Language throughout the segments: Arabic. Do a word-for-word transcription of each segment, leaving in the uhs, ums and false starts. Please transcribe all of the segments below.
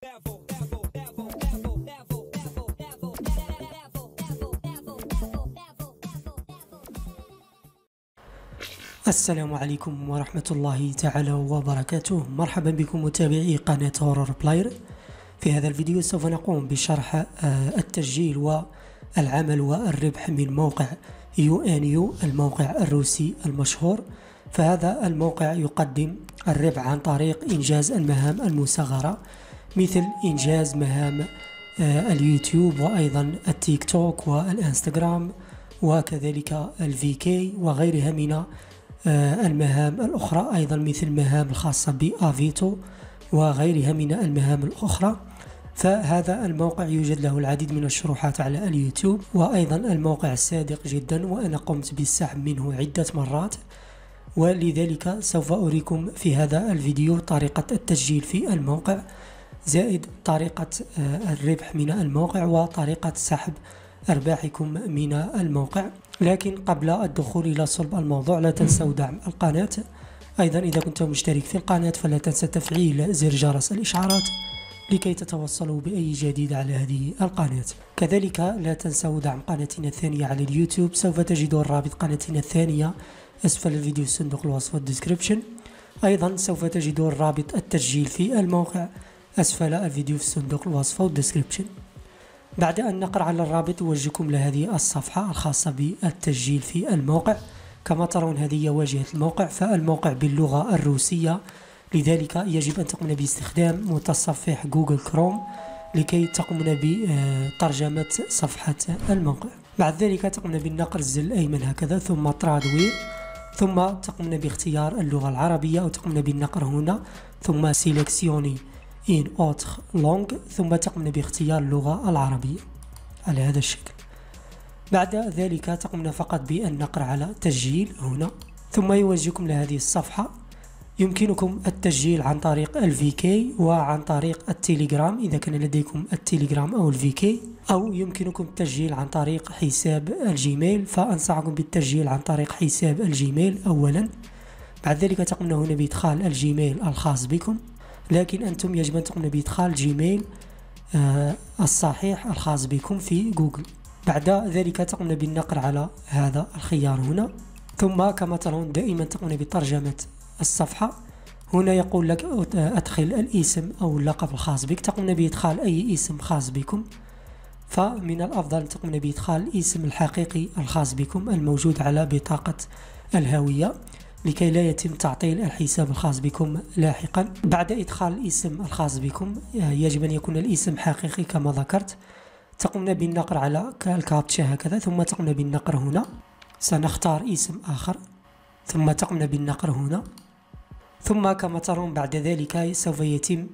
السلام عليكم ورحمة الله تعالى وبركاته. مرحبا بكم متابعي قناة هورر بلاير. في هذا الفيديو سوف نقوم بشرح التسجيل والعمل والربح من موقع يو ان يو، الموقع الروسي المشهور. فهذا الموقع يقدم الربح عن طريق إنجاز المهام المصغرة، مثل إنجاز مهام اليوتيوب وأيضا التيك توك والإنستغرام وكذلك الفي كي وغيرها من المهام الأخرى، أيضا مثل المهام الخاصة بأفيتو وغيرها من المهام الأخرى. فهذا الموقع يوجد له العديد من الشروحات على اليوتيوب، وأيضا الموقع صادق جدا، وأنا قمت بالسحب منه عدة مرات، ولذلك سوف أريكم في هذا الفيديو طريقة التسجيل في الموقع، زائد طريقة الربح من الموقع وطريقة سحب أرباحكم من الموقع. لكن قبل الدخول إلى صلب الموضوع لا تنسوا دعم القناة. أيضا إذا كنت مشترك في القناة فلا تنسى تفعيل زر جرس الإشعارات لكي تتوصلوا بأي جديد على هذه القناة. كذلك لا تنسوا دعم قناتنا الثانية على اليوتيوب، سوف تجدون رابط قناتنا الثانية أسفل الفيديو في صندوق الوصف والديسكريبشن. أيضا سوف تجدون رابط التسجيل في الموقع أسفل الفيديو في صندوق الوصف والديسكريبشن. بعد أن نقر على الرابط يوجهكم لهذه الصفحة الخاصة بالتسجيل في الموقع. كما ترون هذه واجهة الموقع، فالموقع باللغة الروسية، لذلك يجب أن تقومون باستخدام متصفح جوجل كروم لكي تقومون بترجمة صفحة الموقع. بعد ذلك تقومون بالنقر الزر الأيمن هكذا، ثم ترادوير، ثم تقومون باختيار اللغة العربية، أو تقومون بالنقر هنا ثم سيلكسيوني إن أوتر لونغ، ثم تقومون باختيار اللغة العربية على هذا الشكل. بعد ذلك تقومون فقط بالنقر على تسجيل هنا، ثم يوجهكم لهذه الصفحة. يمكنكم التسجيل عن طريق الفي كي وعن طريق التليجرام إذا كان لديكم التليجرام أو الفي كي، أو يمكنكم التسجيل عن طريق حساب الجيميل. فأنصحكم بالتسجيل عن طريق حساب الجيميل أولا. بعد ذلك تقومون هنا بإدخال الجيميل الخاص بكم، لكن أنتم يجب أن تقومون بإدخال جيميل آه الصحيح الخاص بكم في جوجل. بعد ذلك تقومون بالنقر على هذا الخيار هنا، ثم كما ترون دائما تقومون بترجمة الصفحة. هنا يقول لك أدخل الاسم أو اللقب الخاص بك، تقومون بإدخال أي اسم خاص بكم. فمن الأفضل تقومون بإدخال الاسم الحقيقي الخاص بكم الموجود على بطاقة الهوية، لكي لا يتم تعطيل الحساب الخاص بكم لاحقا. بعد إدخال الاسم الخاص بكم يجب أن يكون الاسم حقيقي كما ذكرت. تقومون بالنقر على الكابتشا هكذا، ثم تقومون بالنقر هنا، سنختار اسم آخر، ثم تقومون بالنقر هنا، ثم كما ترون بعد ذلك سوف يتم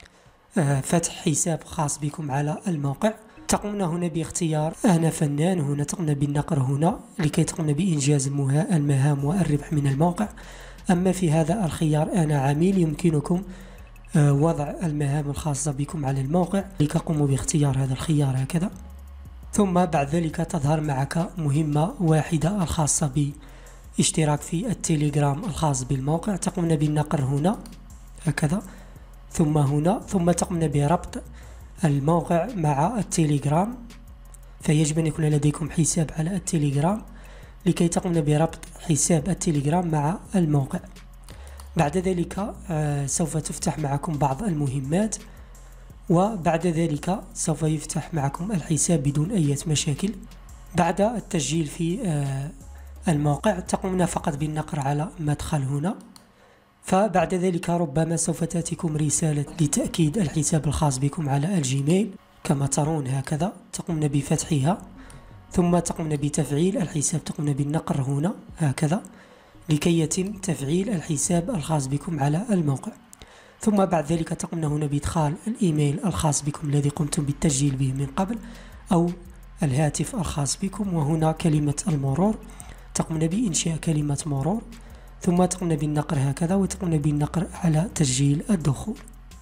فتح حساب خاص بكم على الموقع. تقومون هنا باختيار أنا فنان، هنا تقومون بالنقر هنا لكي تقومون بإنجاز المهام والربح من الموقع. أما في هذا الخيار أنا عميل، يمكنكم وضع المهام الخاصة بكم على الموقع، لكي قوموا باختيار هذا الخيار هكذا. ثم بعد ذلك تظهر معك مهمة واحدة الخاصة باشتراك في التليجرام الخاص بالموقع. تقومون بالنقر هنا هكذا، ثم هنا، ثم تقومون بربط الموقع مع التليجرام. فيجب أن يكون لديكم حساب على التليجرام لكي تقومون بربط حساب التليجرام مع الموقع. بعد ذلك آه سوف تفتح معكم بعض المهمات، وبعد ذلك سوف يفتح معكم الحساب بدون أي مشاكل. بعد التسجيل في آه الموقع تقومون فقط بالنقر على مدخل هنا، فبعد ذلك ربما سوف تأتيكم رسالة لتأكيد الحساب الخاص بكم على الجيميل كما ترون هكذا. تقومون بفتحها، ثم تقومون بتفعيل الحساب، تقومون بالنقر هنا هكذا لكي يتم تفعيل الحساب الخاص بكم على الموقع. ثم بعد ذلك تقومون هنا بإدخال الإيميل الخاص بكم الذي قمتم بالتسجيل به من قبل، أو الهاتف الخاص بكم، وهنا كلمة المرور. تقومون بإنشاء كلمة مرور، ثم تقومون بالنقر هكذا، وتقومون بالنقر على تسجيل الدخول.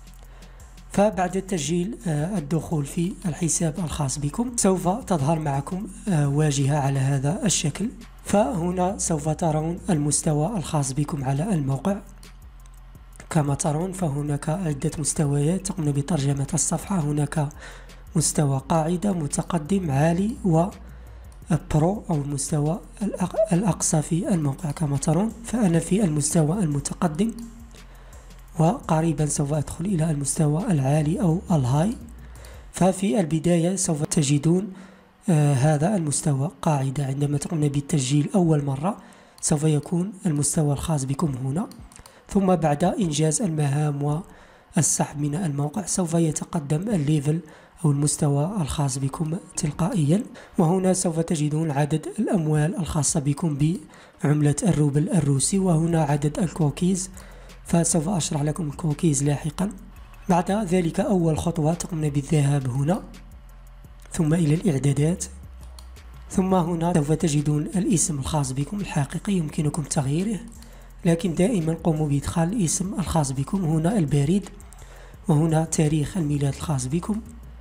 فبعد تسجيل الدخول في الحساب الخاص بكم سوف تظهر معكم واجهة على هذا الشكل. فهنا سوف ترون المستوى الخاص بكم على الموقع كما ترون فهناك عدة مستويات تقومون بترجمة الصفحة. هناك مستوى قاعدة، متقدم، عالي، و برو أو المستوى الأقصى في الموقع. كما ترون فأنا في المستوى المتقدم، وقريبا سوف أدخل إلى المستوى العالي أو الهاي. ففي البداية سوف تجدون آه هذا المستوى قاعدة. عندما تقومون بالتسجيل أول مرة سوف يكون المستوى الخاص بكم هنا، ثم بعد إنجاز المهام والسحب من الموقع سوف يتقدم الليفل أو المستوى الخاص بكم تلقائيا. وهنا سوف تجدون عدد الأموال الخاصة بكم بعملة الروبل الروسي، وهنا عدد الكوكيز، فسوف أشرح لكم الكوكيز لاحقا. بعد ذلك أول خطوة تقومون بالذهاب هنا، ثم إلى الإعدادات، ثم هنا سوف تجدون الاسم الخاص بكم الحقيقي يمكنكم تغييره، لكن دائما قوموا بإدخال الاسم الخاص بكم. هنا البريد، وهنا تاريخ الميلاد الخاص بكم،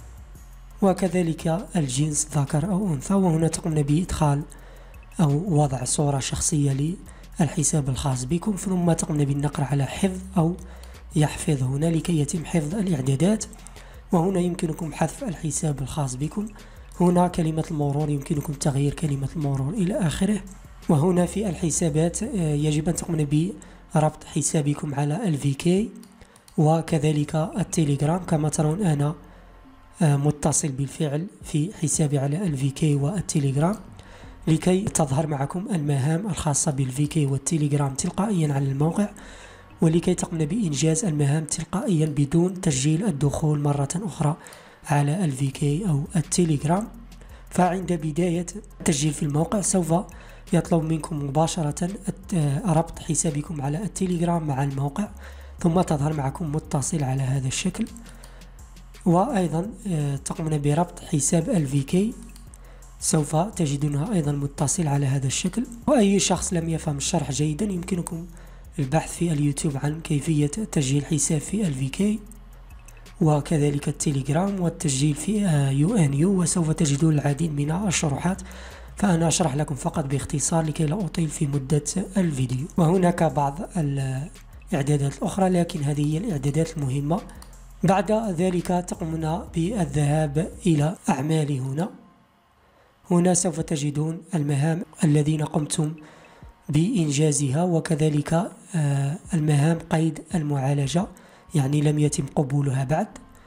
وكذلك الجنس ذكر أو أنثى. وهنا تقومون بإدخال أو وضع صورة شخصية للحساب الخاص بكم، ثم تقومون بالنقر على حفظ أو يحفظ هنا لكي يتم حفظ الإعدادات. وهنا يمكنكم حذف الحساب الخاص بكم. هنا كلمة المرور يمكنكم تغيير كلمة المرور إلى آخره. وهنا في الحسابات يجب أن تقومون بربط حسابكم على ال في كي وكذلك التليجرام. كما ترون أنا متصل بالفعل في حسابي على ال في كي والتليجرام، لكي تظهر معكم المهام الخاصة بال في كي والتليجرام تلقائيا على الموقع، ولكي تقومون بإنجاز المهام تلقائيا بدون تسجيل الدخول مرة أخرى على ال في كي أو التليجرام. فعند بداية التسجيل في الموقع سوف يطلب منكم مباشرة ربط حسابكم على التليجرام مع الموقع، ثم تظهر معكم متصل على هذا الشكل. وأيضا تقومون بربط حساب ال في كي، سوف تجدونها أيضا متصل على هذا الشكل. وأي شخص لم يفهم الشرح جيدا يمكنكم البحث في اليوتيوب عن كيفية تسجيل حساب في ال في كي وكذلك التليجرام والتسجيل في يو ان يو، وسوف تجدون العديد من الشروحات، فأنا أشرح لكم فقط باختصار لكي لا أطيل في مدة الفيديو. وهناك بعض الإعدادات الأخرى، لكن هذه هي الإعدادات المهمة. بعد ذلك تقومون بالذهاب إلى أعمالي. هنا هنا سوف تجدون المهام الذين قمتم بإنجازها، وكذلك المهام قيد المعالجة، يعني لم يتم قبولها بعد.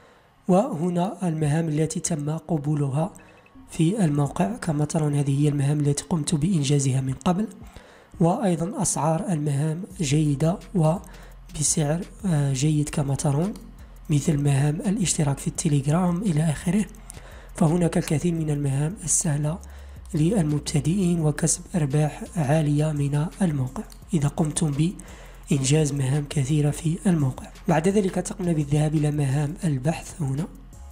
وهنا المهام التي تم قبولها في الموقع. كما ترون هذه هي المهام التي قمت بإنجازها من قبل. وأيضا أسعار المهام جيدة وبسعر جيد كما ترون، مثل مهام الاشتراك في التليجرام إلى آخره. فهناك الكثير من المهام السهلة للمبتدئين وكسب أرباح عالية من الموقع إذا قمتم بإنجاز مهام كثيرة في الموقع. بعد ذلك تقومون بالذهاب إلى مهام البحث هنا،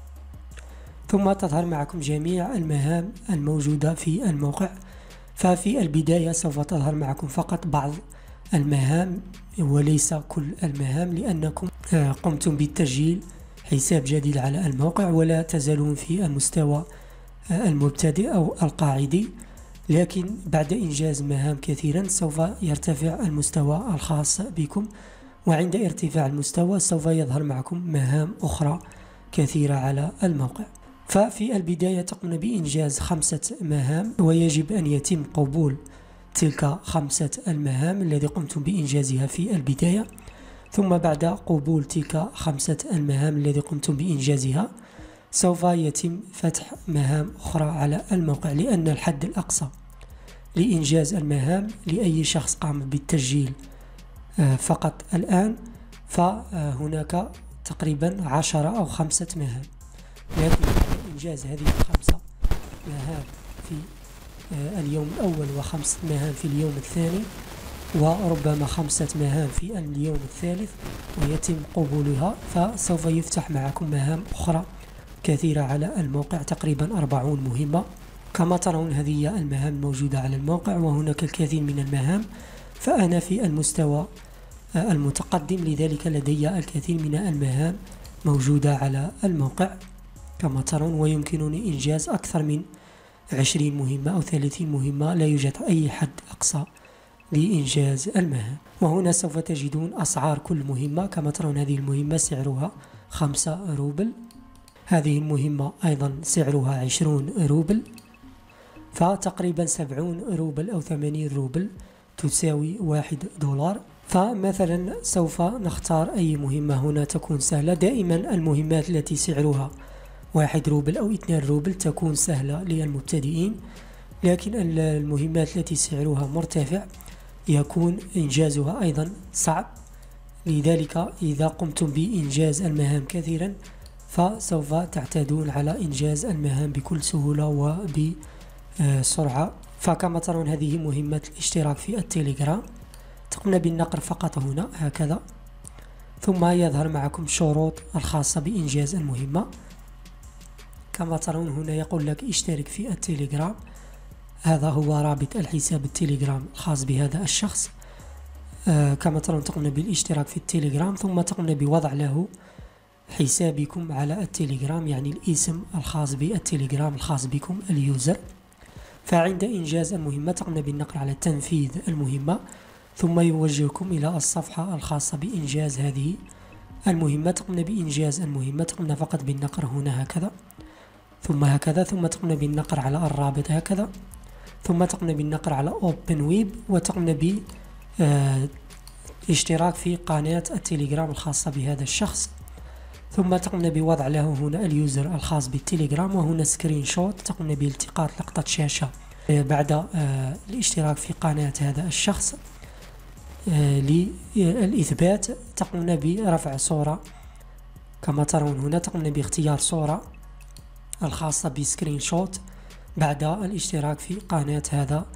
ثم تظهر معكم جميع المهام الموجودة في الموقع. ففي البداية سوف تظهر معكم فقط بعض المهام وليس كل المهام، لأنكم قمتم بالتسجيل حساب جديد على الموقع ولا تزالون في المستوى المبتدئ أو القاعدي. لكن بعد إنجاز مهام كثيرا سوف يرتفع المستوى الخاص بكم، وعند ارتفاع المستوى سوف يظهر معكم مهام أخرى كثيرة على الموقع. ففي البداية تقومون بإنجاز خمسة مهام، ويجب أن يتم قبول تلك خمسة المهام الذي قمتم بإنجازها في البداية. ثم بعد قبول تلك خمسة المهام الذي قمتم بإنجازها سوف يتم فتح مهام أخرى على الموقع، لأن الحد الأقصى لإنجاز المهام لأي شخص قام بالتسجيل فقط الآن فهناك تقريبا عشرة أو خمسة مهام. لكن إنجاز هذه الخمسة مهام في اليوم الأول وخمسة مهام في اليوم الثاني وربما خمسة مهام في اليوم الثالث ويتم قبولها، فسوف يفتح معكم مهام أخرى كثيرة على الموقع، تقريبا أربعون مهمة. كما ترون هذه هي المهام الموجودة على الموقع، وهناك الكثير من المهام. فأنا في المستوى المتقدم، لذلك لدي الكثير من المهام موجودة على الموقع كما ترون، ويمكنني إنجاز أكثر من عشرين مهمة أو ثلاثين مهمة، لا يوجد أي حد أقصى لإنجاز المهام. وهنا سوف تجدون أسعار كل مهمة. كما ترون هذه المهمة سعرها خمسة روبل، هذه المهمة أيضا سعرها عشرون روبل، فتقريبا سبعون روبل أو ثمانين روبل تساوي واحد دولار. فمثلا سوف نختار أي مهمة هنا تكون سهلة. دائما المهمات التي سعرها واحد روبل أو اثنين روبل تكون سهلة للمبتدئين، لكن المهمات التي سعرها مرتفع يكون إنجازها أيضا صعب. لذلك إذا قمتم بإنجاز المهام كثيرا فسوف تعتادون على إنجاز المهام بكل سهولة وبسرعة. فكما ترون هذه مهمة الاشتراك في التليجرام، تقومون بالنقر فقط هنا هكذا، ثم يظهر معكم الشروط الخاصة بإنجاز المهمة. كما ترون هنا يقول لك اشترك في التليجرام، هذا هو رابط الحساب التليجرام الخاص بهذا الشخص. آه كما ترون تقومون بالاشتراك في التليجرام، ثم تقومون بوضع له حسابكم على التليجرام، يعني الاسم الخاص بالتليجرام الخاص بكم اليوزر. فعند إنجاز المهمة تقومون بالنقر على تنفيذ المهمة، ثم يوجهكم إلى الصفحة الخاصة بإنجاز هذه المهمة. تقومون بإنجاز المهمة، تقومون فقط بالنقر هنا هكذا، ثم هكذا، ثم تقومون بالنقر على الرابط هكذا، ثم تقومون بالنقر على Open Web، وتقومون بالاشتراك في قناة التليجرام الخاصة بهذا الشخص، ثم تقومون بوضع له هنا اليوزر الخاص بالتليجرام، وهنا سكرين شوت تقومون بالتقاط لقطة شاشة بعد الاشتراك في قناة هذا الشخص. للإثبات تقومون برفع صورة، كما ترون هنا تقومون باختيار صورة الخاصة بسكرين شوت بعد الاشتراك في قناة هذا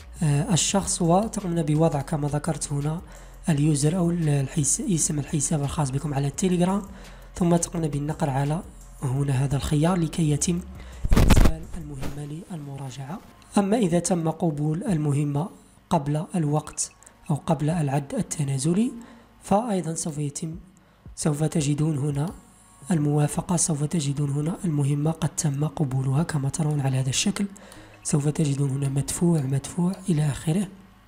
الشخص، وتقومون بوضع كما ذكرت هنا اليوزر أو الحس... اسم الحساب الخاص بكم على التليجرام، ثم تقومون بالنقر على هنا هذا الخيار لكي يتم إرسال المهمة للمراجعة. أما إذا تم قبول المهمة قبل الوقت أو قبل العد التنازلي فأيضا سوف يتم سوف تجدون هنا الموافقة، سوف تجدون هنا المهمة قد تم قبولها. كما ترون على هذا الشكل سوف تجدون هنا مدفوع مدفوع إلى آخره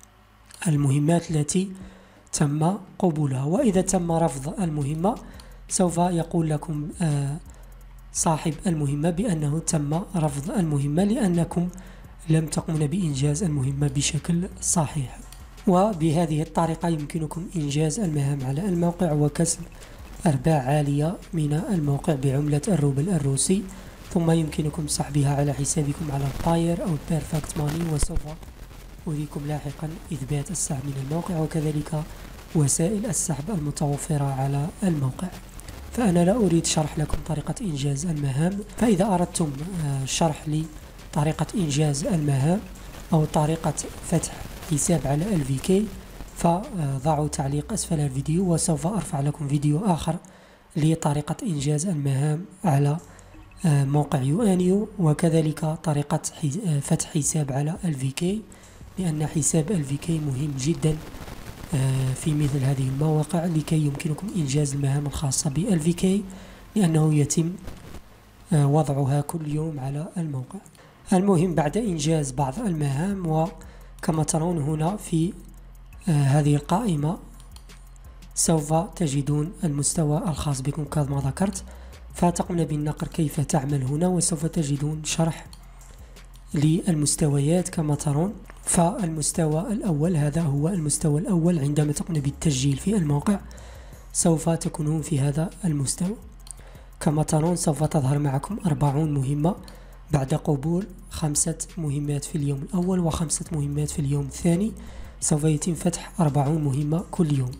المهمات التي تم قبولها. وإذا تم رفض المهمة سوف يقول لكم آه صاحب المهمة بأنه تم رفض المهمة لأنكم لم تقومون بإنجاز المهمة بشكل صحيح. وبهذه الطريقة يمكنكم إنجاز المهام على الموقع وكسب أرباح عالية من الموقع بعملة الروبل الروسي، ثم يمكنكم سحبها على حسابكم على الباير أو البيرفكت ماني، وسوف أريكم لاحقا إثبات السحب من الموقع وكذلك وسائل السحب المتوفرة على الموقع. فأنا لا أريد شرح لكم طريقة إنجاز المهام، فإذا أردتم شرح لي طريقة إنجاز المهام أو طريقة فتح حساب على ال في كي فضعوا تعليق أسفل الفيديو، وسوف أرفع لكم فيديو آخر لطريقة إنجاز المهام على موقع يوانيو، وكذلك طريقة فتح حساب على ال في كي، لأن حساب ال في كي مهم جدا في مثل هذه المواقع لكي يمكنكم إنجاز المهام الخاصة بال في كي، لأنه يتم وضعها كل يوم على الموقع. المهم بعد إنجاز بعض المهام، وكما ترون هنا في هذه القائمة سوف تجدون المستوى الخاص بكم كما ذكرت، فتقومون بالنقر كيف تعمل هنا، وسوف تجدون شرح للمستويات كما ترون. فالمستوى الأول هذا هو المستوى الأول، عندما تقومون بالتسجيل في الموقع سوف تكونون في هذا المستوى. كما ترون سوف تظهر معكم أربعون مهمة بعد قبول خمسة مهمات في اليوم الأول وخمسة مهمات في اليوم الثاني، سوف يتم فتح أربعون مهمة كل يوم.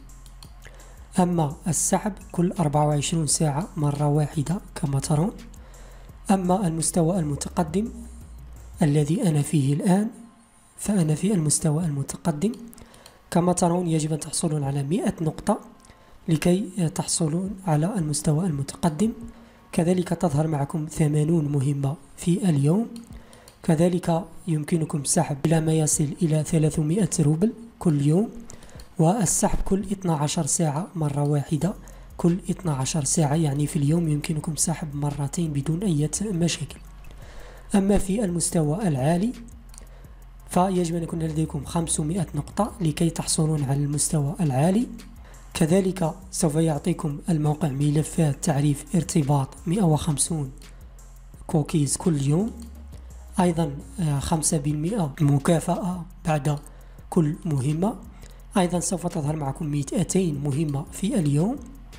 أما السحب كل أربعة وعشرين ساعة مرة واحدة كما ترون. أما المستوى المتقدم الذي أنا فيه الآن فأنا في المستوى المتقدم، كما ترون يجب أن تحصلون على مئة نقطة لكي تحصلون على المستوى المتقدم. كذلك تظهر معكم ثمانون مهمة في اليوم، كذلك يمكنكم سحب إلى ما يصل إلى ثلاثمئة روبل كل يوم، والسحب كل اثنتي عشرة ساعة مرة واحدة، كل اثنتي عشرة ساعة يعني في اليوم يمكنكم سحب مرتين بدون أي مشاكل. أما في المستوى العالي فيجب أن يكون لديكم خمسمائة نقطة لكي تحصلون على المستوى العالي. كذلك سوف يعطيكم الموقع ملفات تعريف ارتباط مئة وخمسين كوكيز كل يوم، أيضا خمسة بالمئة مكافأة بعد كل مهمة، أيضا سوف تظهر معكم مئتين مهمة في اليوم.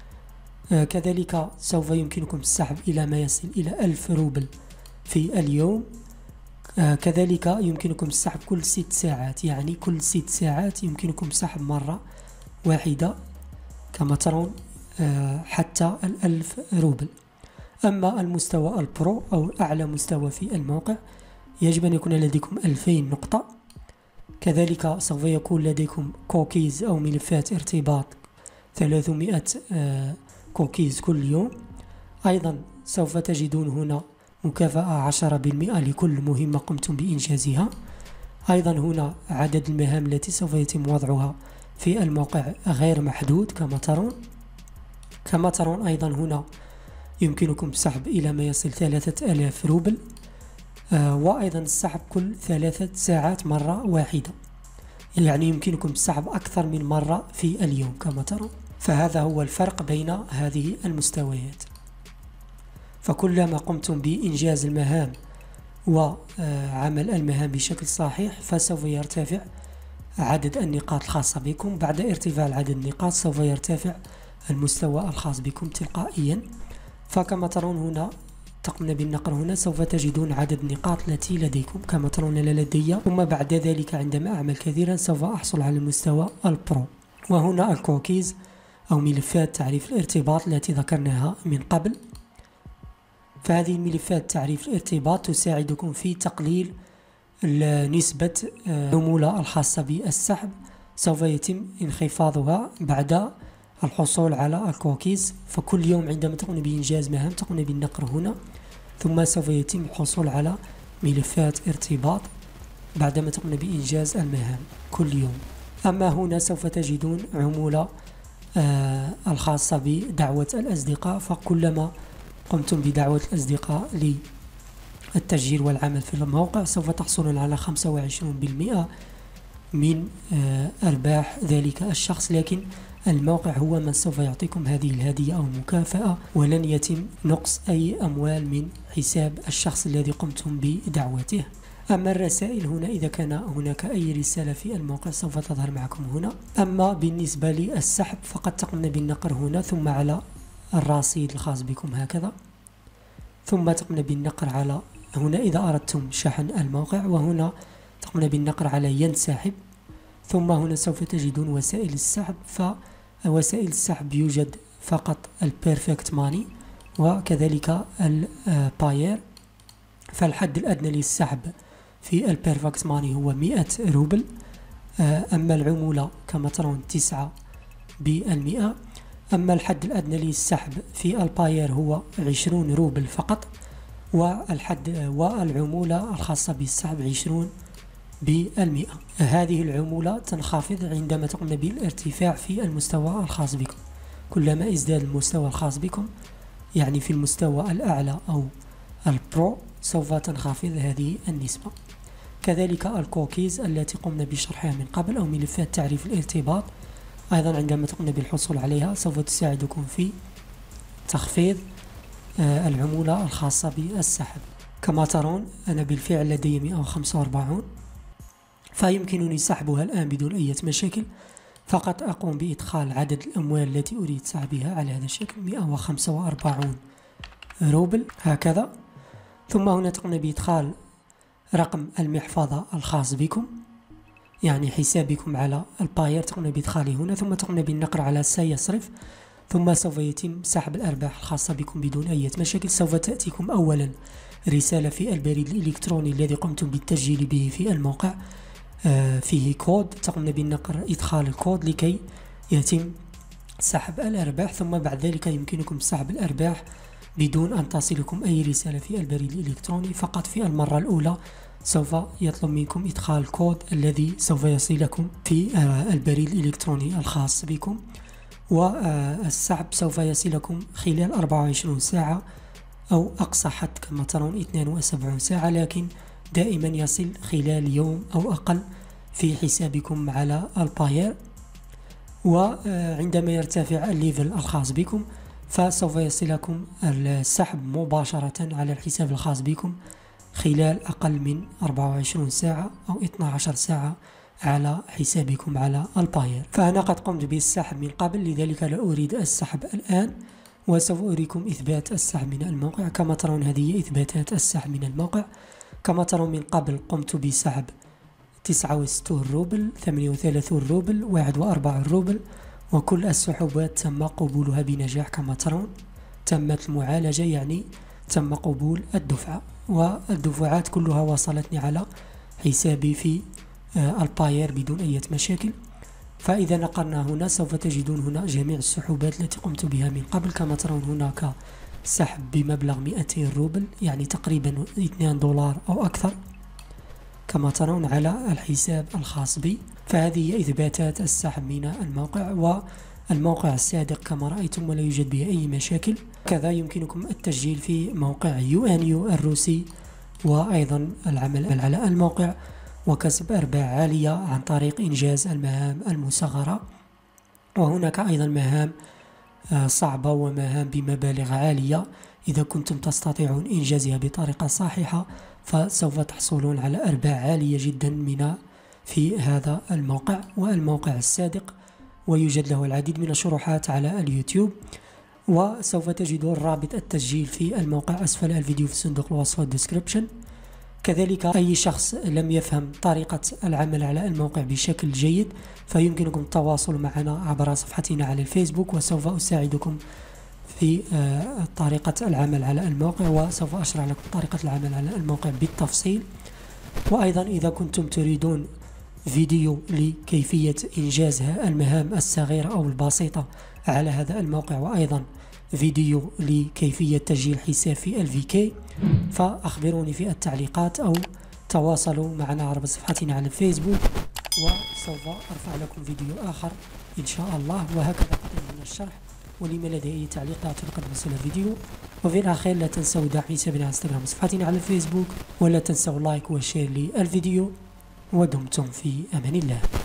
كذلك سوف يمكنكم السحب إلى ما يصل إلى ألف روبل في اليوم. كذلك يمكنكم السحب كل ست ساعات، يعني كل ست ساعات يمكنكم سحب مرة واحدة كما ترون حتى الألف روبل. أما المستوى البرو أو أعلى مستوى في الموقع يجب أن يكون لديكم ألفين نقطة. كذلك سوف يكون لديكم كوكيز أو ملفات ارتباط ثلاثمائة كوكيز كل يوم. أيضا سوف تجدون هنا مكافأة عشرة بالمئة لكل مهمة قمتم بإنجازها. أيضا هنا عدد المهام التي سوف يتم وضعها في الموقع غير محدود كما ترون. كما ترون أيضا هنا يمكنكم السحب إلى ما يصل ثلاثة آلاف روبل، آه وأيضا السحب كل ثلاثة ساعات مرة واحدة، يعني يمكنكم السحب أكثر من مرة في اليوم كما ترون. فهذا هو الفرق بين هذه المستويات. فكلما قمتم بإنجاز المهام وعمل المهام بشكل صحيح فسوف يرتفع عدد النقاط الخاصة بكم. بعد ارتفاع عدد النقاط سوف يرتفع المستوى الخاص بكم تلقائيا. فكما ترون هنا تقومون بالنقر، هنا سوف تجدون عدد النقاط التي لديكم كما ترون لدي. ثم بعد ذلك عندما أعمل كثيرا سوف أحصل على المستوى البرو. وهنا الكوكيز أو ملفات تعريف الارتباط التي ذكرناها من قبل. فهذه الملفات تعريف الارتباط تساعدكم في تقليل نسبة العمولة الخاصة بالسحب. سوف يتم انخفاضها بعد الحصول على الكوكيز. فكل يوم عندما تقومون بإنجاز مهام تقومون بالنقر هنا، ثم سوف يتم الحصول على ملفات ارتباط بعدما تقومون بإنجاز المهام كل يوم. أما هنا سوف تجدون عمولة آه الخاصة بدعوة الأصدقاء. فكلما قمتم بدعوة الأصدقاء للتسجيل والعمل في الموقع سوف تحصلون على خمسة وعشرين بالمئة من آه أرباح ذلك الشخص، لكن الموقع هو من سوف يعطيكم هذه الهدية أو المكافأة، ولن يتم نقص أي أموال من حساب الشخص الذي قمتم بدعوته. أما الرسائل هنا إذا كان هناك أي رسالة في الموقع سوف تظهر معكم هنا. أما بالنسبة للسحب فقد تقومون بالنقر هنا ثم على الرصيد الخاص بكم هكذا، ثم تقومون بالنقر على هنا إذا أردتم شحن الموقع، وهنا تقومون بالنقر على ينسحب. ثم هنا سوف تجدون وسائل السحب. فوسائل السحب يوجد فقط البيرفكت ماني وكذلك الباير. فالحد الأدنى للسحب في البيرفكت ماني هو مئة روبل، أما العمولة كما ترون تسعة بالمئة. أما الحد الأدنى للسحب في الباير هو عشرون روبل فقط، والحد والعمولة الخاصة بالسحب عشرون بالمئة. هذه العمولة تنخفض عندما تقومون بالارتفاع في المستوى الخاص بكم. كلما ازداد المستوى الخاص بكم يعني في المستوى الأعلى أو البرو سوف تنخفض هذه النسبة. كذلك الكوكيز التي قمنا بشرحها من قبل أو ملفات تعريف الارتباط أيضا عندما تقومون بالحصول عليها سوف تساعدكم في تخفيض العمولة الخاصة بالسحب. كما ترون أنا بالفعل لدي مئة وخمسة وأربعين، فيمكنني سحبها الآن بدون أي مشاكل. فقط أقوم بإدخال عدد الأموال التي أريد سحبها على هذا الشكل مئة وخمسة وأربعين روبل هكذا. ثم هنا تقومون بإدخال رقم المحفظة الخاص بكم، يعني حسابكم على الباير تقومون بإدخاله هنا، ثم تقومون بالنقر على سيصرف، ثم سوف يتم سحب الأرباح الخاصة بكم بدون أي مشاكل. سوف تأتيكم أولا رسالة في البريد الإلكتروني الذي قمتم بالتسجيل به في الموقع، آه فيه كود تقومون بالنقر إدخال الكود لكي يتم سحب الأرباح. ثم بعد ذلك يمكنكم سحب الأرباح بدون أن تصلكم أي رسالة في البريد الإلكتروني. فقط في المرة الأولى سوف يطلب منكم إدخال الكود الذي سوف يصلكم في آه البريد الإلكتروني الخاص بكم، والسحب سوف يصلكم خلال أربعة وعشرين ساعة أو أقصى حد كما ترون اثنين وسبعين ساعة، لكن دائما يصل خلال يوم أو أقل في حسابكم على الباير. وعندما يرتفع الليفل الخاص بكم فسوف يصلكم السحب مباشرة على الحساب الخاص بكم خلال أقل من أربعة وعشرين ساعة أو اثنتي عشرة ساعة على حسابكم على الباير. فأنا قد قمت بالسحب من قبل، لذلك لا أريد السحب الآن، وسوف أريكم إثبات السحب من الموقع. كما ترون هذه إثباتات السحب من الموقع. كما ترون من قبل قمت بسحب تسعة وستين روبل، ثمانية وثلاثين روبل، واحد وأربعين روبل، وكل السحوبات تم قبولها بنجاح. كما ترون تمت المعالجة، يعني تم قبول الدفعة، والدفعات كلها وصلتني على حسابي في الباير بدون أي مشاكل. فإذا نقلنا هنا سوف تجدون هنا جميع السحوبات التي قمت بها من قبل. كما ترون هناك سحب بمبلغ مئتين روبل، يعني تقريبا اثنين دولار أو أكثر، كما ترون على الحساب الخاص بي. فهذه إثباتات السحب من الموقع، والموقع الصادق كما رأيتم ولا يوجد به أي مشاكل. كذا يمكنكم التسجيل في موقع يو إن يو الروسي، وأيضا العمل على الموقع وكسب أرباح عالية عن طريق إنجاز المهام المصغرة. وهناك أيضا مهام صعبة ومهام بمبالغ عالية، إذا كنتم تستطيعون إنجازها بطريقة صحيحة فسوف تحصلون على أرباح عالية جدا من في هذا الموقع. والموقع الصادق ويوجد له العديد من الشروحات على اليوتيوب، وسوف تجدون رابط التسجيل في الموقع أسفل الفيديو في صندوق الوصف والديسكريبشن. كذلك أي شخص لم يفهم طريقة العمل على الموقع بشكل جيد فيمكنكم التواصل معنا عبر صفحتنا على الفيسبوك، وسوف أساعدكم في طريقة العمل على الموقع، وسوف أشرح لكم طريقة العمل على الموقع بالتفصيل. وأيضا إذا كنتم تريدون فيديو لكيفية إنجاز المهام الصغيرة أو البسيطة على هذا الموقع، وأيضا فيديو لكيفية تسجيل حساب في ال في كي، فأخبروني في التعليقات أو تواصلوا معنا عبر صفحتنا على الفيسبوك، وسوف أرفع لكم فيديو آخر إن شاء الله. وهكذا قدر من الشرح، ولما لدي أي تعليقات فقد وصل الفيديو. وفي الأخير لا تنسوا دعم حسابنا على انستغرام وصفحتنا على الفيسبوك، ولا تنسوا لايك وشير للفيديو، ودمتم في أمان الله.